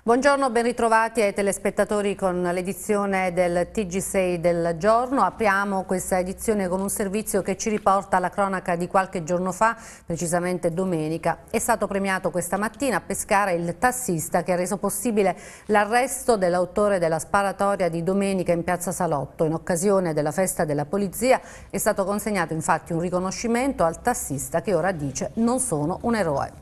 Buongiorno, ben ritrovati ai telespettatori con l'edizione del TG6 del giorno. Apriamo questa edizione con un servizio che ci riporta alla cronaca di qualche giorno fa, precisamente domenica. È stato premiato questa mattina a Pescara il tassista che ha reso possibile l'arresto dell'autore della sparatoria di domenica in piazza Salotto. In occasione della festa della polizia è stato consegnato infatti un riconoscimento al tassista che ora dice: non sono un eroe.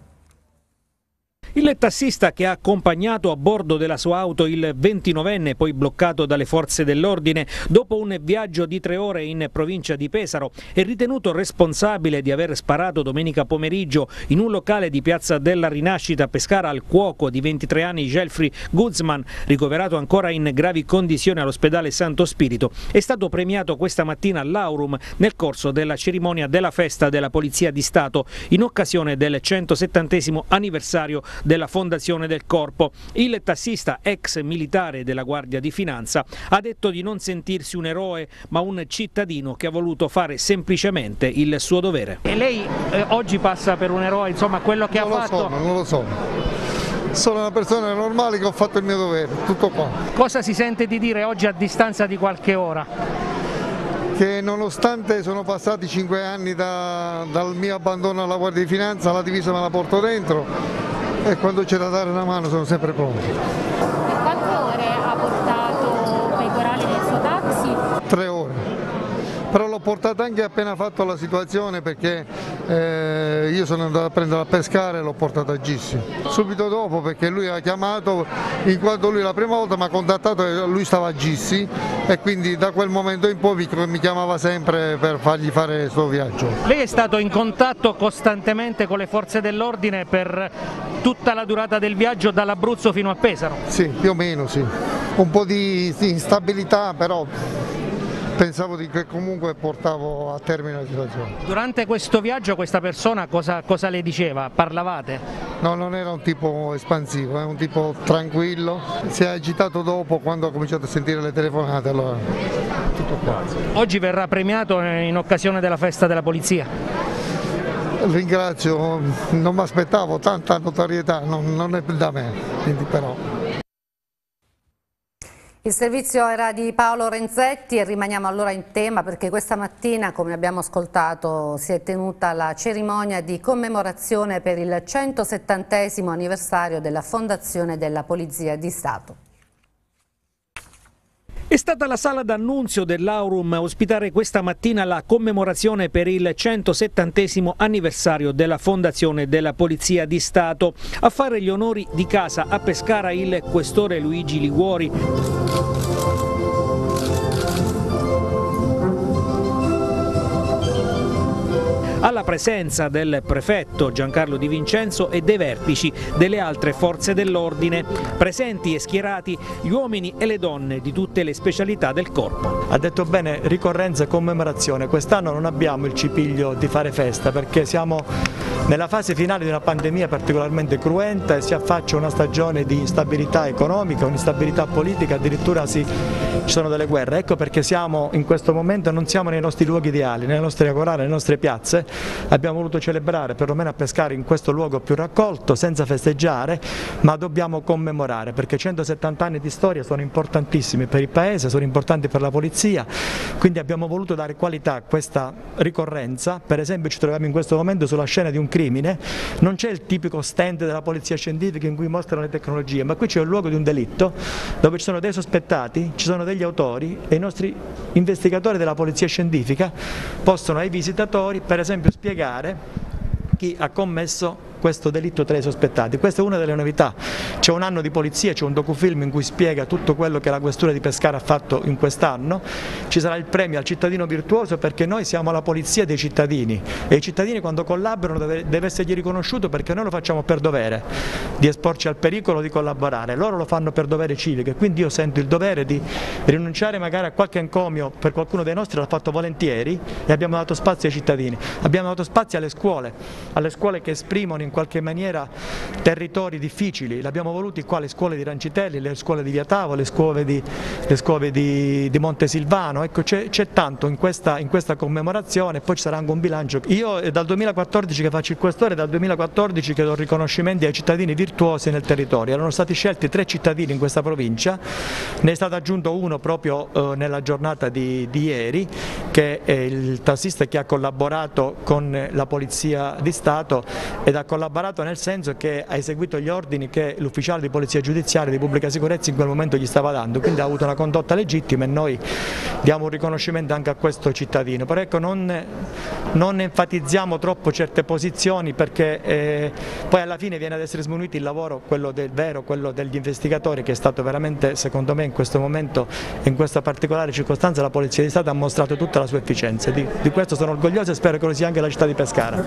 Il tassista che ha accompagnato a bordo della sua auto il 29enne, poi bloccato dalle forze dell'ordine dopo un viaggio di 3 ore in provincia di Pesaro, è ritenuto responsabile di aver sparato domenica pomeriggio in un locale di piazza della Rinascita a Pescara al cuoco di 23 anni Jeffrey Guzman, ricoverato ancora in gravi condizioni all'ospedale Santo Spirito. È stato premiato questa mattina all'Aurum nel corso della cerimonia della festa della Polizia di Stato in occasione del 170° anniversario della fondazione del corpo. Il tassista, ex militare della Guardia di Finanza, ha detto di non sentirsi un eroe ma un cittadino che ha voluto fare semplicemente il suo dovere. E lei oggi passa per un eroe, insomma, quello che ha fatto? Non lo sono. Sono una persona normale che ho fatto il mio dovere, tutto qua. Cosa si sente di dire oggi a distanza di qualche ora? Che nonostante sono passati 5 anni dal mio abbandono alla Guardia di Finanza, la divisa me la porto dentro e quando c'è da dare una mano sono sempre pronto. Per quante ore ha portato Pecorale nel suo taxi? 3 ore. Però l'ho portato anche appena fatto la situazione perché io sono andato a prenderlo a pescare e l'ho portato a Gissi. Subito dopo perché lui ha chiamato, in quanto lui la prima volta mi ha contattato e lui stava a Gissi e quindi da quel momento in poi mi chiamava sempre per fargli fare questo viaggio. Lei è stato in contatto costantemente con le forze dell'ordine per tutta la durata del viaggio dall'Abruzzo fino a Pesaro? Sì, più o meno sì. Un po' di instabilità però pensavo che comunque portavo a termine la situazione. Durante questo viaggio questa persona cosa le diceva? Parlavate? No, non era un tipo espansivo, è un tipo tranquillo, si è agitato dopo quando ha cominciato a sentire le telefonate, allora tutto qua. Oggi verrà premiato in occasione della festa della polizia? Ringrazio, non mi aspettavo tanta notorietà, non è da me, quindi però. Il servizio era di Paolo Renzetti e rimaniamo allora in tema perché questa mattina, come abbiamo ascoltato, si è tenuta la cerimonia di commemorazione per il 170° anniversario della fondazione della Polizia di Stato. È stata la sala d'annunzio dell'Aurum a ospitare questa mattina la commemorazione per il 170° anniversario della fondazione della Polizia di Stato. A fare gli onori di casa a Pescara il questore Luigi Liguori. Alla presenza del prefetto Giancarlo Di Vincenzo e dei vertici delle altre forze dell'ordine, presenti e schierati gli uomini e le donne di tutte le specialità del corpo. Ha detto bene, ricorrenza e commemorazione. Quest'anno non abbiamo il cipiglio di fare festa perché siamo nella fase finale di una pandemia particolarmente cruenta e si affaccia una stagione di instabilità economica, un'instabilità politica, addirittura ci sono delle guerre. Ecco perché siamo in questo momento, non siamo nei nostri luoghi ideali, nelle nostre agorane, nelle nostre piazze. Abbiamo voluto celebrare, perlomeno a Pescara, in questo luogo più raccolto, senza festeggiare, ma dobbiamo commemorare perché 170 anni di storia sono importantissimi per il Paese, sono importanti per la Polizia, quindi abbiamo voluto dare qualità a questa ricorrenza. Per esempio ci troviamo in questo momento sulla scena di un crimine, non c'è il tipico stand della Polizia Scientifica in cui mostrano le tecnologie, ma qui c'è il luogo di un delitto dove ci sono dei sospettati, ci sono degli autori e i nostri investigatori della Polizia Scientifica possono ai visitatori per esempio spiegare chi ha commesso questo delitto tra i sospettati. Questa è una delle novità. C'è un anno di polizia, c'è un docufilm in cui spiega tutto quello che la Questura di Pescara ha fatto in quest'anno. Ci sarà il premio al cittadino virtuoso perché noi siamo la polizia dei cittadini e i cittadini quando collaborano deve essergli riconosciuto perché noi lo facciamo per dovere di esporci al pericolo di collaborare, loro lo fanno per dovere civico e quindi io sento il dovere di rinunciare magari a qualche encomio per qualcuno dei nostri, l'ha fatto volentieri e abbiamo dato spazio ai cittadini, abbiamo dato spazio alle scuole che esprimono in in qualche maniera territori difficili, l'abbiamo voluti qua le scuole di Rancitelli, le scuole di Via Tavo, le scuole di Montesilvano, ecco c'è tanto in questa commemorazione, e poi ci sarà anche un bilancio. Io è dal 2014 che faccio il questore, dal 2014 che do riconoscimenti ai cittadini virtuosi nel territorio, erano stati scelti 3 cittadini in questa provincia, ne è stato aggiunto uno proprio nella giornata di ieri, che è il tassista che ha collaborato con la Polizia di Stato ed ha collaborato nel senso che ha eseguito gli ordini che l'ufficiale di polizia giudiziaria di pubblica sicurezza in quel momento gli stava dando, quindi ha avuto una condotta legittima e noi diamo un riconoscimento anche a questo cittadino. Però ecco, non enfatizziamo troppo certe posizioni, perché poi alla fine viene ad essere sminuito il lavoro, quello quello degli investigatori, che è stato veramente, secondo me, in questo momento, in questa particolare circostanza, la Polizia di Stato ha mostrato tutta la sua efficienza. Di questo sono orgoglioso e spero che lo sia anche la città di Pescara.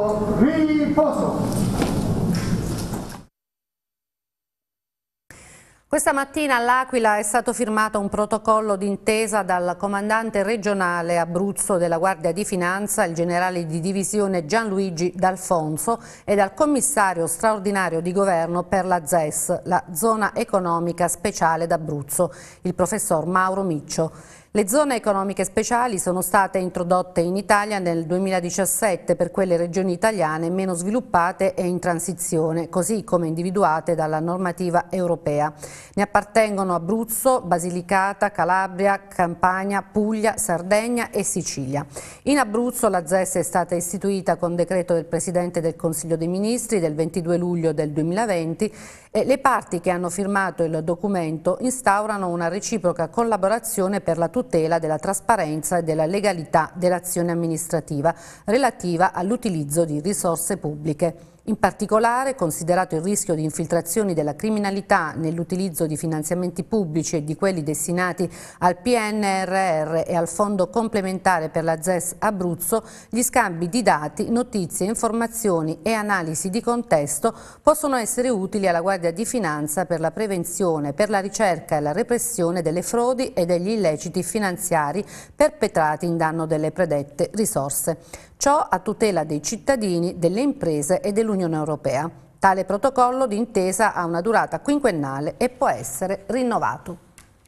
Questa mattina all'Aquila è stato firmato un protocollo d'intesa dal comandante regionale Abruzzo della Guardia di Finanza, il generale di divisione Gianluigi D'Alfonso, e dal commissario straordinario di governo per la ZES, la zona economica speciale d'Abruzzo, il professor Mauro Miccio. Le zone economiche speciali sono state introdotte in Italia nel 2017 per quelle regioni italiane meno sviluppate e in transizione, così come individuate dalla normativa europea. Ne appartengono Abruzzo, Basilicata, Calabria, Campania, Puglia, Sardegna e Sicilia. In Abruzzo la ZES è stata istituita con decreto del Presidente del Consiglio dei Ministri del 22 luglio del 2020 e le parti che hanno firmato il documento instaurano una reciproca collaborazione per la tutela della trasparenza e della legalità dell'azione amministrativa relativa all'utilizzo di risorse pubbliche. In particolare, considerato il rischio di infiltrazioni della criminalità nell'utilizzo di finanziamenti pubblici e di quelli destinati al PNRR e al Fondo complementare per la ZES Abruzzo, gli scambi di dati, notizie, informazioni e analisi di contesto possono essere utili alla Guardia di Finanza per la prevenzione, per la ricerca e la repressione delle frodi e degli illeciti finanziari perpetrati in danno delle predette risorse. Ciò a tutela dei cittadini, delle imprese e dell'Unione Europea. Tale protocollo d'intesa ha una durata quinquennale e può essere rinnovato.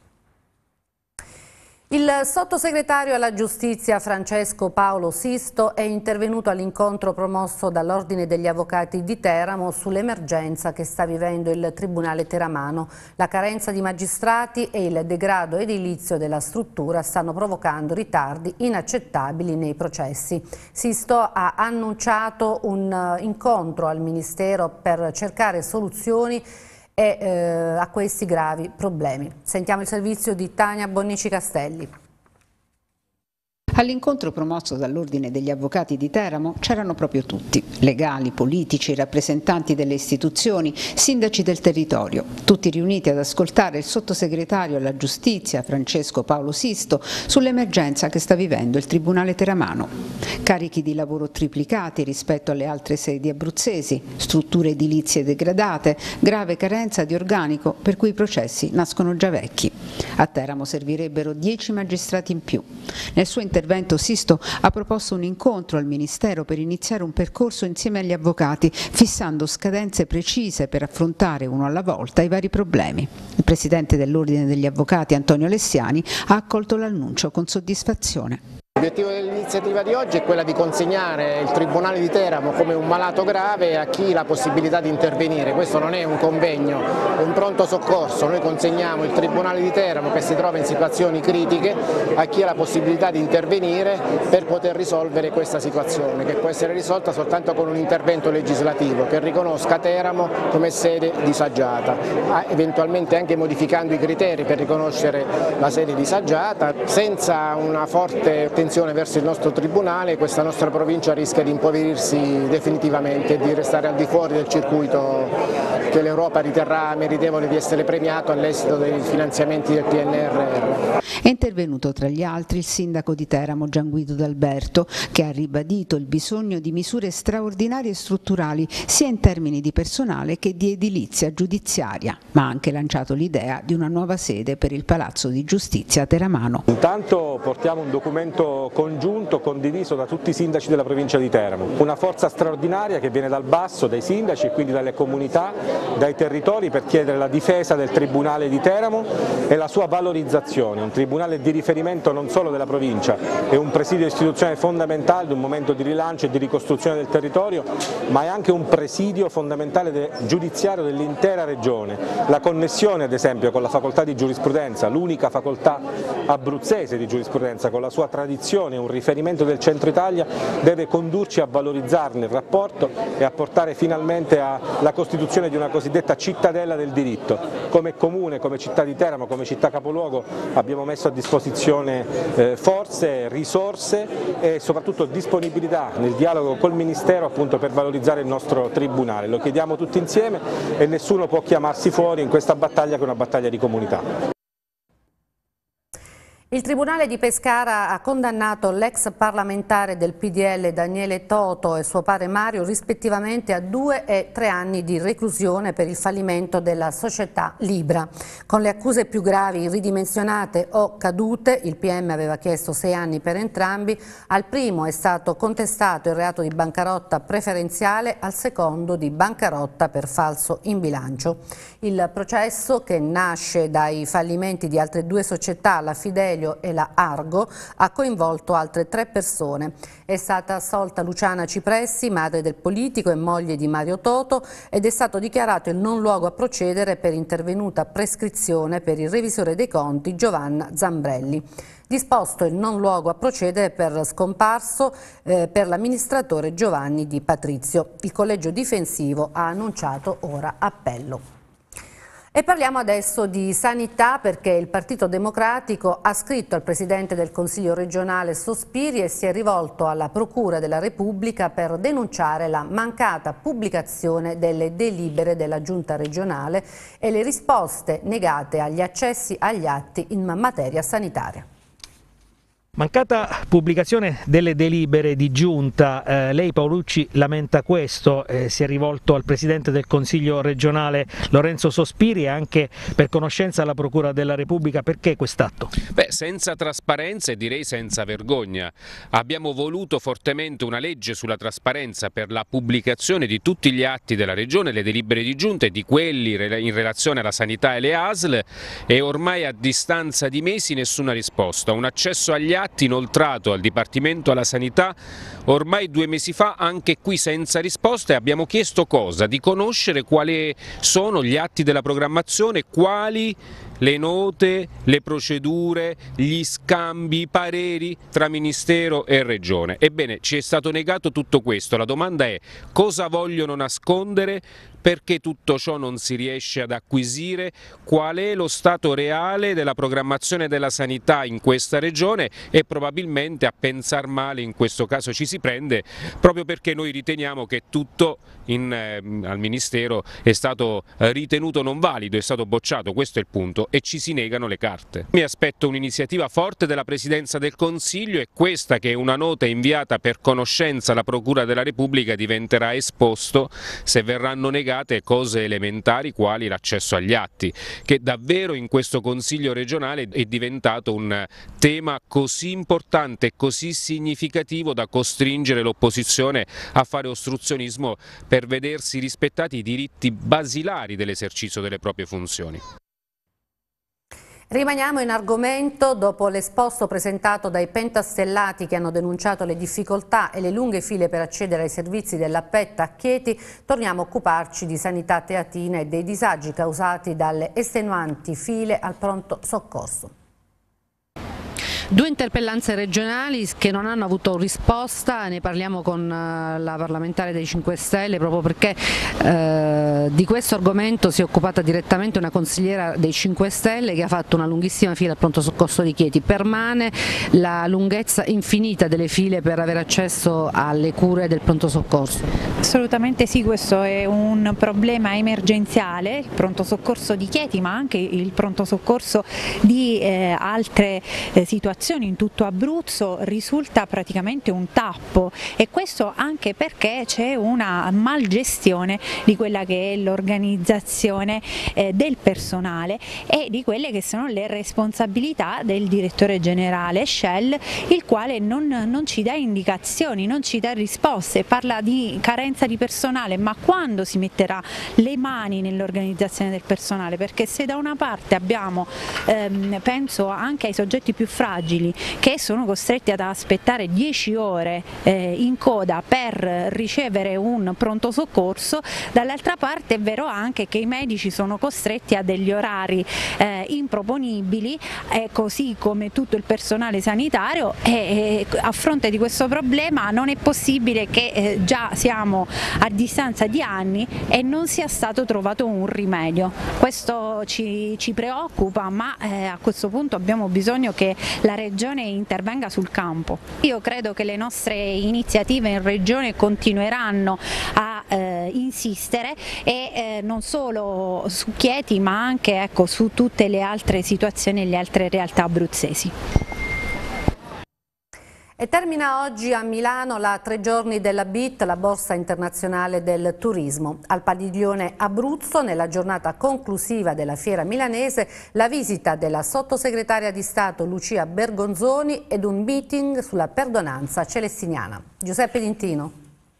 Il sottosegretario alla giustizia Francesco Paolo Sisto è intervenuto all'incontro promosso dall'Ordine degli Avvocati di Teramo sull'emergenza che sta vivendo il Tribunale teramano. La carenza di magistrati e il degrado edilizio della struttura stanno provocando ritardi inaccettabili nei processi. Sisto ha annunciato un incontro al Ministero per cercare soluzioni a questi gravi problemi. Sentiamo il servizio di Tania Bonnici Castelli. All'incontro promosso dall'Ordine degli Avvocati di Teramo c'erano proprio tutti, legali, politici, rappresentanti delle istituzioni, sindaci del territorio, tutti riuniti ad ascoltare il sottosegretario alla giustizia Francesco Paolo Sisto sull'emergenza che sta vivendo il Tribunale teramano. Carichi di lavoro triplicati rispetto alle altre sedi abruzzesi, strutture edilizie degradate, grave carenza di organico per cui i processi nascono già vecchi. A Teramo servirebbero 10 magistrati in più. Nel suo intervento Sisto ha proposto un incontro al Ministero per iniziare un percorso insieme agli avvocati, fissando scadenze precise per affrontare uno alla volta i vari problemi. Il Presidente dell'Ordine degli Avvocati, Antonio Lessiani, ha accolto l'annuncio con soddisfazione. L'obiettivo dell'iniziativa di oggi è quella di consegnare il Tribunale di Teramo come un malato grave a chi ha la possibilità di intervenire. Questo non è un convegno, è un pronto soccorso. Noi consegniamo il Tribunale di Teramo che si trova in situazioni critiche a chi ha la possibilità di intervenire per poter risolvere questa situazione, che può essere risolta soltanto con un intervento legislativo che riconosca Teramo come sede disagiata, eventualmente anche modificando i criteri per riconoscere la sede disagiata. Senza una forte attenzione verso il nostro Tribunale, questa nostra provincia rischia di impoverirsi definitivamente e di restare al di fuori del circuito che l'Europa riterrà meritevole di essere premiato all'esito dei finanziamenti del PNRR. È intervenuto tra gli altri il sindaco di Teramo Gian Guido D'Alberto, che ha ribadito il bisogno di misure straordinarie e strutturali sia in termini di personale che di edilizia giudiziaria, ma ha anche lanciato l'idea di una nuova sede per il Palazzo di Giustizia teramano. Intanto portiamo un documento congiunto condiviso da tutti i sindaci della provincia di Teramo, una forza straordinaria che viene dal basso, dai sindaci e quindi dalle comunità, dai territori, per chiedere la difesa del Tribunale di Teramo e la sua valorizzazione, un tribunale di riferimento non solo della provincia, è un presidio istituzionale fondamentale di un momento di rilancio e di ricostruzione del territorio, ma è anche un presidio fondamentale giudiziario dell'intera regione. La connessione ad esempio con la facoltà di giurisprudenza, l'unica facoltà abruzzese di giurisprudenza con la sua tradizione, un riferimento del centro Italia, deve condurci a valorizzarne il rapporto e a portare finalmente alla costituzione di una cosiddetta cittadella del diritto. Come comune, come città di Teramo, come città capoluogo abbiamo messo a disposizione forze, risorse e soprattutto disponibilità nel dialogo col Ministero appunto per valorizzare il nostro Tribunale. Lo chiediamo tutti insieme e nessuno può chiamarsi fuori in questa battaglia che è una battaglia di comunità. Il Tribunale di Pescara ha condannato l'ex parlamentare del PDL Daniele Toto e suo padre Mario rispettivamente a 2 e 3 anni di reclusione per il fallimento della società Libra. Con le accuse più gravi ridimensionate o cadute, il PM aveva chiesto 6 anni per entrambi, al primo è stato contestato il reato di bancarotta preferenziale, al secondo di bancarotta per falso in bilancio. Il processo, che nasce dai fallimenti di altre 2 società, la Fidelio e la Argo, ha coinvolto altre 3 persone. È stata assolta Luciana Cipressi, madre del politico e moglie di Mario Toto, ed è stato dichiarato il non luogo a procedere per intervenuta prescrizione per il revisore dei conti Giovanna Zambrelli. Disposto il non luogo a procedere per scomparso per l'amministratore Giovanni Di Patrizio. Il collegio difensivo ha annunciato ora appello. E parliamo adesso di sanità, perché il Partito Democratico ha scritto al Presidente del Consiglio regionale Sospiri e si è rivolto alla Procura della Repubblica per denunciare la mancata pubblicazione delle delibere della Giunta regionale e le risposte negate agli accessi agli atti in materia sanitaria. Mancata pubblicazione delle delibere di giunta, lei Paolucci lamenta questo, si è rivolto al Presidente del Consiglio regionale Lorenzo Sospiri e anche per conoscenza alla Procura della Repubblica. Perché quest'atto? Beh, senza trasparenza e direi senza vergogna. Abbiamo voluto fortemente una legge sulla trasparenza per la pubblicazione di tutti gli atti della Regione, le delibere di giunta e di quelli in relazione alla sanità e le ASL, e ormai a distanza di mesi nessuna risposta. Un accesso agli atti inoltrato al Dipartimento alla Sanità ormai 2 mesi fa, anche qui senza risposta, e abbiamo chiesto cosa? Di conoscere quali sono gli atti della programmazione, quali le note, le procedure, gli scambi, i pareri tra Ministero e Regione. Ebbene, ci è stato negato tutto questo. La domanda è: cosa vogliono nascondere? Perché tutto ciò non si riesce ad acquisire? Qual è lo stato reale della programmazione della sanità in questa regione? E probabilmente a pensar male in questo caso ci si prende, proprio perché noi riteniamo che tutto al Ministero è stato ritenuto non valido, è stato bocciato, questo è il punto, e ci si negano le carte. Mi aspetto un'iniziativa forte della Presidenza del Consiglio, e questa, che è una nota inviata per conoscenza alla Procura della Repubblica, diventerà esposto se verranno negate cose elementari quali l'accesso agli atti, che davvero in questo Consiglio regionale è diventato un tema così importante e così significativo da costringere l'opposizione a fare ostruzionismo per vedersi rispettati i diritti basilari dell'esercizio delle proprie funzioni. Rimaniamo in argomento. Dopo l'esposto presentato dai pentastellati che hanno denunciato le difficoltà e le lunghe file per accedere ai servizi della PET a Chieti, torniamo a occuparci di sanità teatina e dei disagi causati dalle estenuanti file al pronto soccorso. Due interpellanze regionali che non hanno avuto risposta, ne parliamo con la parlamentare dei 5 Stelle proprio perché di questo argomento si è occupata direttamente una consigliera dei 5 Stelle che ha fatto una lunghissima fila al pronto soccorso di Chieti. Permane la lunghezza infinita delle file per avere accesso alle cure del pronto soccorso? Assolutamente sì, questo è un problema emergenziale, il pronto soccorso di Chieti ma anche il pronto soccorso di altre situazioni in tutto Abruzzo risulta praticamente un tappo, e questo anche perché c'è una malgestione di quella che è l'organizzazione del personale e di quelle che sono le responsabilità del direttore generale Shell, il quale non ci dà indicazioni, non ci dà risposte, parla di carenza di personale, ma quando si metterà le mani nell'organizzazione del personale? Perché se da una parte abbiamo, penso anche ai soggetti più fragili che sono costretti ad aspettare 10 ore in coda per ricevere un pronto soccorso, dall'altra parte è vero anche che i medici sono costretti a degli orari improponibili, così come tutto il personale sanitario, e a fronte di questo problema non è possibile che già siamo a distanza di anni e non sia stato trovato un rimedio. Questo ci preoccupa, ma a questo punto abbiamo bisogno che la Regione intervenga sul campo. Io credo che le nostre iniziative in Regione continueranno a insistere, e non solo su Chieti ma anche su tutte le altre situazioni e le altre realtà abruzzesi. E termina oggi a Milano la 3 giorni della BIT, la Borsa Internazionale del Turismo. Al padiglione Abruzzo, nella giornata conclusiva della fiera milanese, la visita della sottosegretaria di Stato Lucia Bergonzoni ed un meeting sulla perdonanza celestiniana. Giuseppe D'Intino.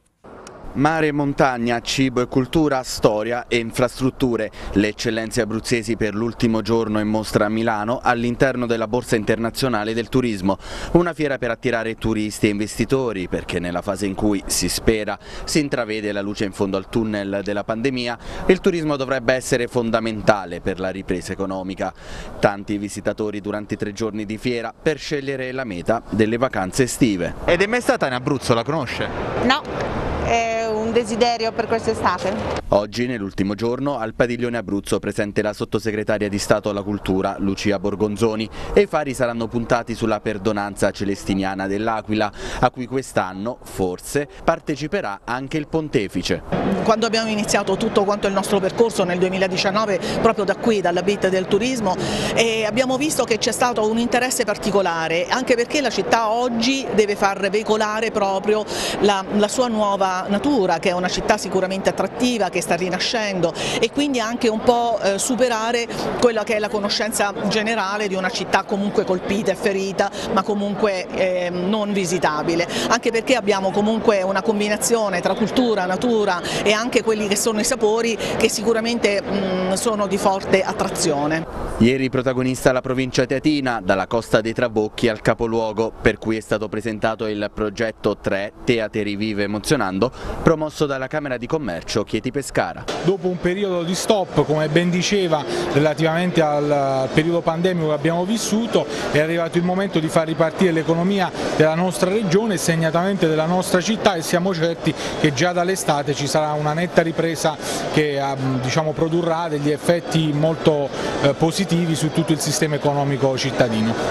Mare e montagna, cibo e cultura, storia e infrastrutture. Le eccellenze abruzzesi per l'ultimo giorno in mostra a Milano all'interno della Borsa Internazionale del Turismo. Una fiera per attirare turisti e investitori, perché nella fase in cui si spera si intravede la luce in fondo al tunnel della pandemia, il turismo dovrebbe essere fondamentale per la ripresa economica. Tanti visitatori durante i 3 giorni di fiera per scegliere la meta delle vacanze estive. Ed è mai stata in Abruzzo, la conosce? No. È un desiderio per quest'estate. Oggi, nell'ultimo giorno, al padiglione Abruzzo presente la sottosegretaria di Stato alla Cultura Lucia Bergonzoni, e i fari saranno puntati sulla perdonanza celestiniana dell'Aquila, a cui quest'anno, forse, parteciperà anche il Pontefice. Quando abbiamo iniziato tutto quanto il nostro percorso nel 2019, proprio da qui, dalla BIT del turismo, abbiamo visto che c'è stato un interesse particolare, anche perché la città oggi deve far veicolare proprio la sua nuova natura, che è una città sicuramente attrattiva, che sta rinascendo, e quindi anche un po' superare quella che è la conoscenza generale di una città comunque colpita e ferita, ma comunque non visitabile, anche perché abbiamo comunque una combinazione tra cultura, natura e anche quelli che sono i sapori che sicuramente sono di forte attrazione. Ieri protagonista la provincia teatina, dalla Costa dei Trabocchi al capoluogo, per cui è stato presentato il progetto 3 Teateri Vive Emozionando, promosso dalla Camera di Commercio Chieti-Pescara. Dopo un periodo di stop, come ben diceva, relativamente al periodo pandemico che abbiamo vissuto, è arrivato il momento di far ripartire l'economia della nostra regione e segnatamente della nostra città, e siamo certi che già dall'estate ci sarà una netta ripresa che produrrà degli effetti molto positivi su tutto il sistema economico cittadino.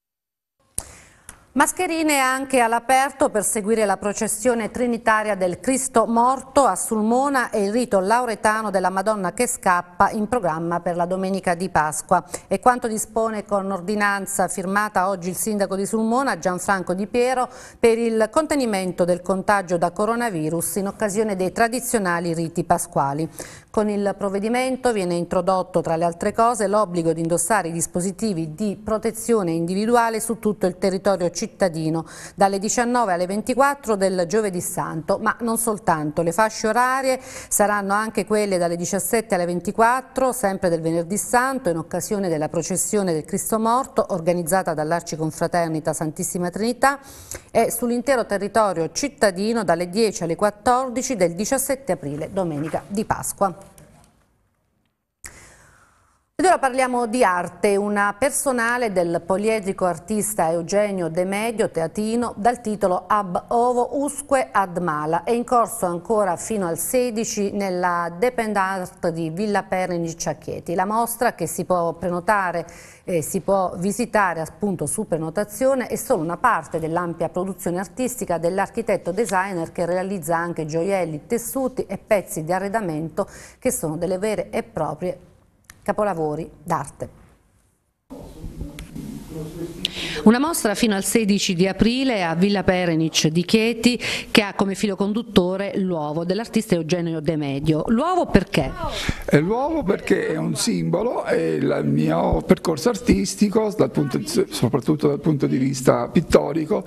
Mascherine anche all'aperto per seguire la processione trinitaria del Cristo morto a Sulmona e il rito lauretano della Madonna che scappa in programma per la domenica di Pasqua. E quanto dispone con ordinanza firmata oggi il sindaco di Sulmona, Gianfranco Di Piero, per il contenimento del contagio da coronavirus in occasione dei tradizionali riti pasquali. Con il provvedimento viene introdotto, tra le altre cose, l'obbligo di indossare i dispositivi di protezione individuale su tutto il territorio cittadino dalle 19 alle 24 del Giovedì Santo, ma non soltanto. Le fasce orarie saranno anche quelle dalle 17 alle 24, sempre del Venerdì Santo, in occasione della processione del Cristo morto organizzata dall'Arciconfraternita Santissima Trinità, e sull'intero territorio cittadino dalle 10 alle 14 del 17 aprile, domenica di Pasqua. Ed ora parliamo di arte, una personale del poliedrico artista Eugenio De Medio, teatino, dal titolo Ab ovo usque ad mala. È in corso ancora fino al 16 nella Depend Art di Villa Pernice a Chieti. La mostra, che si può prenotare e si può visitare appunto su prenotazione, è solo una parte dell'ampia produzione artistica dell'architetto designer, che realizza anche gioielli, tessuti e pezzi di arredamento che sono delle vere e proprie capolavori d'arte. Una mostra fino al 16 di aprile a Villa Pernice di Chieti, che ha come filo conduttore l'uovo dell'artista Eugenio De Medio. L'uovo perché? L'uovo perché è un simbolo e il mio percorso artistico, soprattutto dal punto di vista pittorico,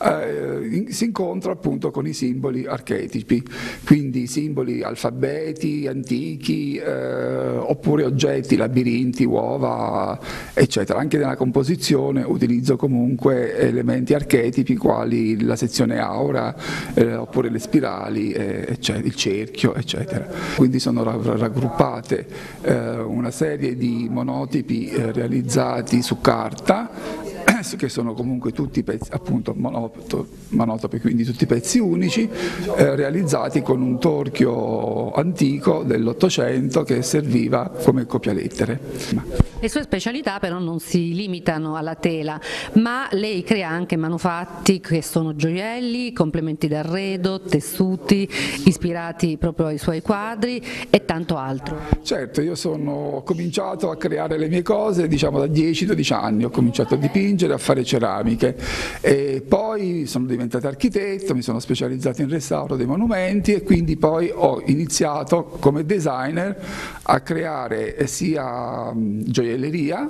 si incontra appunto con i simboli archetipi, quindi simboli alfabeti antichi, oppure oggetti, labirinti, uova, eccetera. Anche nella composizione utilizzo comunque elementi archetipi quali la sezione aura, oppure le spirali, il cerchio, eccetera. Quindi sono raggruppate una serie di monotipi realizzati su carta, che sono comunque tutti pezzi, appunto monotopi, quindi tutti pezzi unici, realizzati con un torchio antico dell'800 che serviva come copialettere. Le sue specialità però non si limitano alla tela, ma lei crea anche manufatti che sono gioielli, complementi d'arredo, tessuti ispirati proprio ai suoi quadri e tanto altro. Certo, io ho cominciato a creare le mie cose diciamo da 10-12 anni, ho cominciato a dipingere, a fare ceramiche e poi sono diventato architetto, mi sono specializzato in restauro dei monumenti e quindi poi ho iniziato come designer a creare sia gioielleria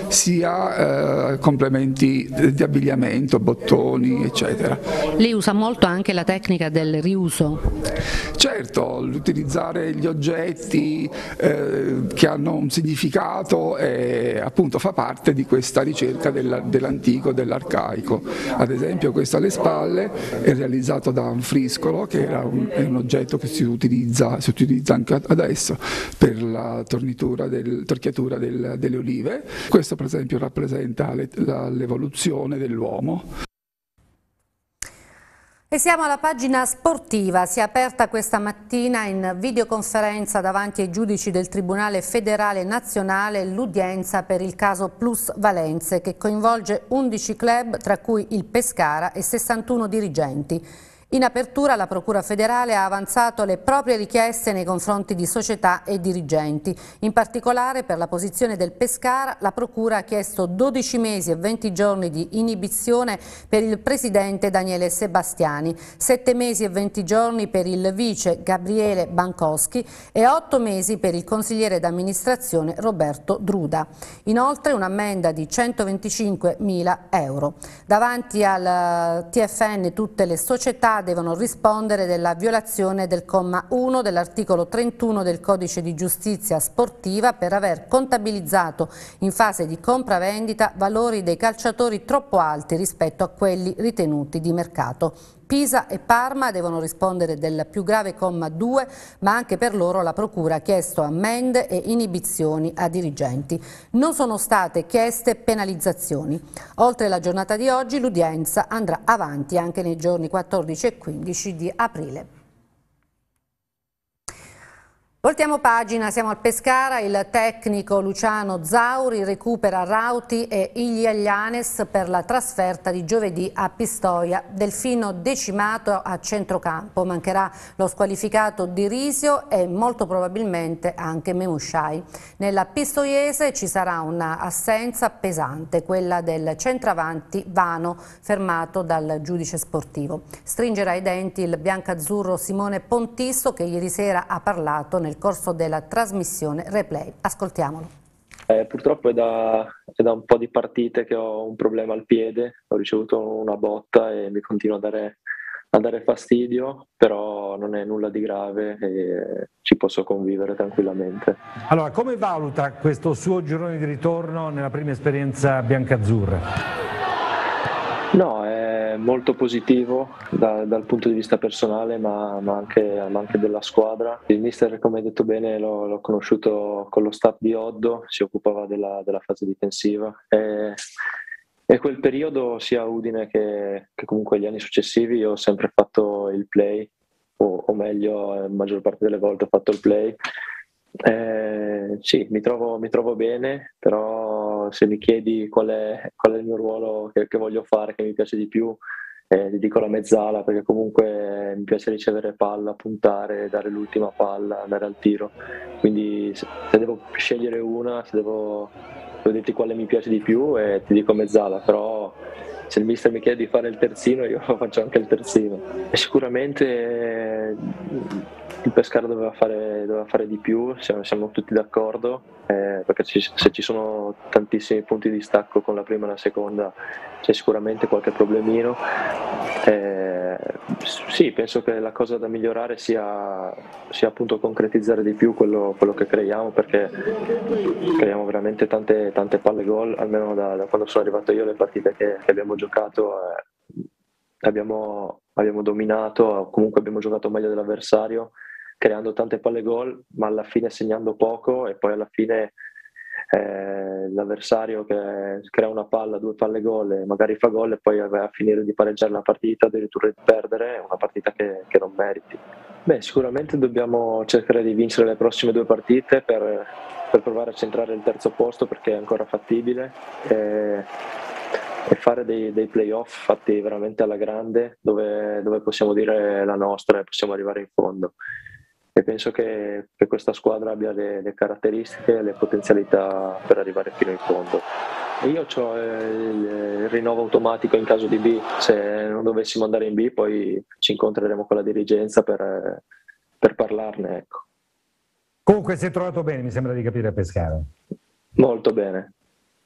sia complementi di abbigliamento, bottoni, eccetera. Lei usa molto anche la tecnica del riuso? Certo, l'utilizzare gli oggetti che hanno un significato appunto fa parte di questa ricerca dell'antico, dell'arcaico. Ad esempio questo alle spalle è realizzato da un friscolo, che è un oggetto che si utilizza anche adesso per la torchiatura delle olive. Questo per esempio rappresenta l'evoluzione dell'uomo. E siamo alla pagina sportiva. Si è aperta questa mattina in videoconferenza davanti ai giudici del Tribunale Federale Nazionale l'udienza per il caso Plus Valenze, che coinvolge 11 club, tra cui il Pescara, e 61 dirigenti. In apertura la Procura federale ha avanzato le proprie richieste nei confronti di società e dirigenti. In particolare per la posizione del Pescara la Procura ha chiesto 12 mesi e 20 giorni di inibizione per il presidente Daniele Sebastiani, 7 mesi e 20 giorni per il vice Gabriele Bancoschi e 8 mesi per il consigliere d'amministrazione Roberto Druda. Inoltre un'ammenda di 125.000 euro. Davanti al TFN tutte le società devono rispondere della violazione del comma 1 dell'articolo 31 del Codice di Giustizia Sportiva per aver contabilizzato in fase di compravendita valori dei calciatori troppo alti rispetto a quelli ritenuti di mercato. Pisa e Parma devono rispondere del più grave comma 2, ma anche per loro la Procura ha chiesto ammende e inibizioni a dirigenti. Non sono state chieste penalizzazioni. Oltre la giornata di oggi, l'udienza andrà avanti anche nei giorni 14 e 15 di aprile. Voltiamo pagina, siamo al Pescara, il tecnico Luciano Zauri recupera Rauti e Iglianes per la trasferta di giovedì a Pistoia. Delfino decimato a centrocampo, mancherà lo squalificato Di Risio e molto probabilmente anche Memushai. Nella pistoiese ci sarà una assenza pesante, quella del centravanti Vano, fermato dal giudice sportivo. Stringerà i denti il biancazzurro Simone Pontisso, che ieri sera ha parlato nel corso della trasmissione Replay. Ascoltiamolo. Purtroppo è da un po' di partite che ho un problema al piede, ho ricevuto una botta e mi continua a dare fastidio, però non è nulla di grave e ci posso convivere tranquillamente. Allora, come valuta questo suo girone di ritorno nella prima esperienza biancazzurra? No, è molto positivo dal punto di vista personale ma anche della squadra. Il mister, come hai detto bene, l'ho conosciuto con lo staff di Oddo, si occupava della fase difensiva e quel periodo sia a Udine che comunque gli anni successivi io ho sempre fatto il play o meglio la maggior parte delle volte ho fatto il play. Sì, mi trovo bene, però se mi chiedi qual è il mio ruolo che voglio fare, che mi piace di più, ti dico la mezzala, perché comunque mi piace ricevere palla, puntare, dare l'ultima palla, andare al tiro, quindi se devo scegliere una, se devo dirti quale mi piace di più, ti dico mezzala, però se il mister mi chiede di fare il terzino io faccio anche il terzino. E sicuramente il Pescara doveva fare di più, siamo tutti d'accordo, perché se ci sono tantissimi punti di stacco con la prima e la seconda c'è sicuramente qualche problemino. Sì, penso che la cosa da migliorare sia appunto concretizzare di più quello che creiamo, perché creiamo veramente tante palle gol, almeno da quando sono arrivato io. Le partite che abbiamo giocato abbiamo dominato, o comunque abbiamo giocato meglio dell'avversario, creando tante palle gol, ma alla fine segnando poco, e poi alla fine l'avversario che crea una palla, 2 palle gol e magari fa gol e poi va a finire di pareggiare la partita, addirittura di perdere, è una partita che non meriti. Beh, sicuramente dobbiamo cercare di vincere le prossime 2 partite per provare a centrare il terzo posto, perché è ancora fattibile, e fare dei playoff fatti veramente alla grande, dove possiamo dire la nostra e possiamo arrivare in fondo. E penso che questa squadra abbia le caratteristiche e le potenzialità per arrivare fino in fondo. E io ho il rinnovo automatico in caso di B, se non dovessimo andare in B poi ci incontreremo con la dirigenza per parlarne, ecco. Comunque si è trovato bene, mi sembra di capire, a Pescara. Molto bene.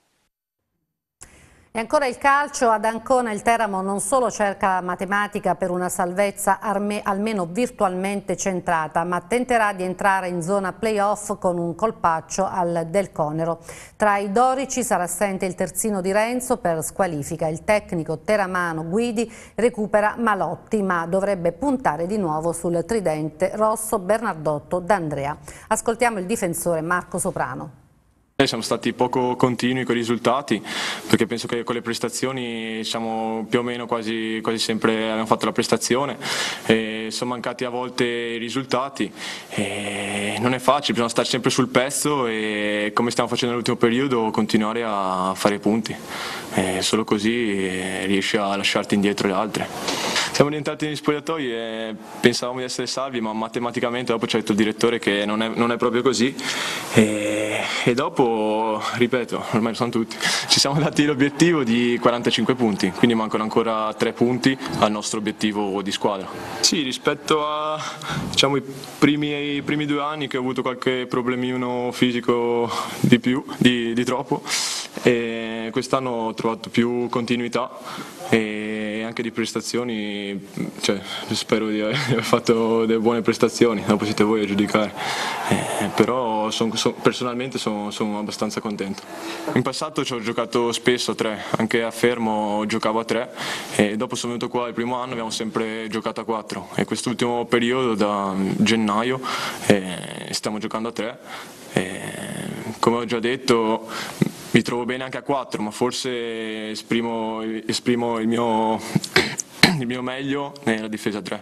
E ancora il calcio. Ad Ancona il Teramo non solo cerca la matematica per una salvezza almeno virtualmente centrata, ma tenterà di entrare in zona playoff con un colpaccio al Del Conero. Tra i dorici sarà assente il terzino di Renzo per squalifica. Il tecnico teramano Guidi recupera Malotti, ma dovrebbe puntare di nuovo sul tridente Rosso, Bernardotto, D'Andrea. Ascoltiamo il difensore Marco Soprano. Siamo stati poco continui con i risultati, perché penso che con le prestazioni siamo più o meno quasi sempre abbiamo fatto la prestazione, e sono mancati a volte i risultati, e non è facile, bisogna stare sempre sul pezzo e, come stiamo facendo nell'ultimo periodo, continuare a fare punti, e solo così riesci a lasciarti indietro le altre. Siamo rientrati negli spogliatoi e pensavamo di essere salvi, ma matematicamente dopo ci ha detto il direttore che non è proprio così, e dopo, ripeto, ormai lo sanno tutti, ci siamo dati l'obiettivo di 45 punti, quindi mancano ancora 3 punti al nostro obiettivo di squadra. Sì, rispetto a i primi 2 anni, che ho avuto qualche problemino fisico di troppo, e quest'anno ho trovato più continuità e anche di prestazioni, spero di aver fatto delle buone prestazioni, dopo siete voi a giudicare, però personalmente sono abbastanza contento. In passato ci ho giocato spesso a 3, anche a Fermo giocavo a 3, e dopo sono venuto qua il primo anno abbiamo sempre giocato a 4, e quest'ultimo periodo da gennaio stiamo giocando a 3, come ho già detto mi trovo bene anche a 4, ma forse esprimo il mio meglio nella difesa 3.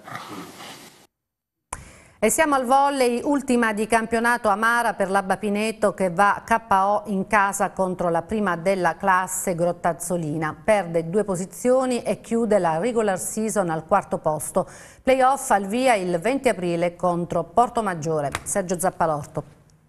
E siamo al volley, ultima di campionato amara per l'Abba Pineto, che va KO in casa contro la prima della classe Grottazzolina. Perde 2 posizioni e chiude la regular season al 4° posto. Playoff al via il 20 aprile contro Portomaggiore. Sergio Zappalorto.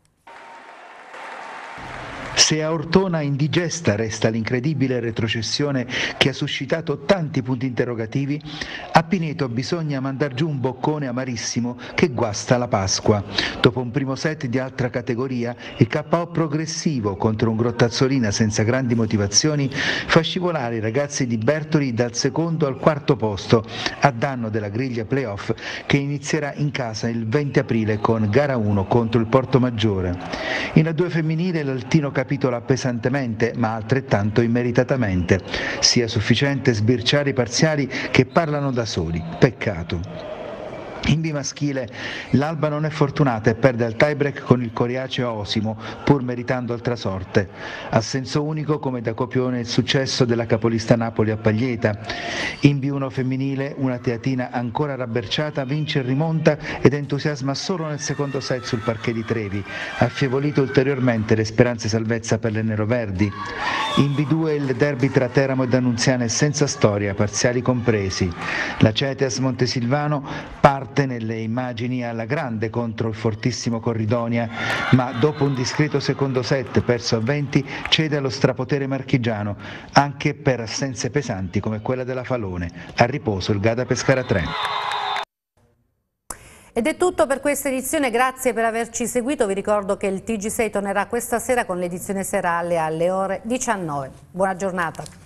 Se a Ortona indigesta resta l'incredibile retrocessione che ha suscitato tanti punti interrogativi, a Pineto bisogna mandar giù un boccone amarissimo che guasta la Pasqua. Dopo un primo set di altra categoria, il KO progressivo contro un Grottazzolina senza grandi motivazioni fa scivolare i ragazzi di Bertoli dal 2° al 4° posto, a danno della griglia playoff che inizierà in casa il 20 aprile con gara 1 contro il Portomaggiore. In A2 femminile l'Altino capitolo pesantemente, ma altrettanto immeritatamente. Sia sufficiente sbirciare i parziali che parlano da soli. Peccato. In B maschile l'Alba non è fortunata e perde al tie-break con il coriaceo Osimo, pur meritando altra sorte. A senso unico come da copione il successo della capolista Napoli a Paglieta. In B1 femminile una teatina ancora rabberciata vince e rimonta ed entusiasma solo nel secondo set sul parquet di Trevi, affievolito ulteriormente le speranze salvezza per le neroverdi. In B2 il derby tra Teramo e D'Annunziana è senza storia, parziali compresi. La Ceteas Montesilvano parte nelle immagini alla grande contro il fortissimo Corridonia, ma dopo un discreto secondo set perso a 20 cede allo strapotere marchigiano, anche per assenze pesanti come quella della Falone. A riposo il Gada Pescara 3. Ed è tutto per questa edizione, grazie per averci seguito. Vi ricordo che il TG6 tornerà questa sera con l'edizione serale alle ore 19. Buona giornata.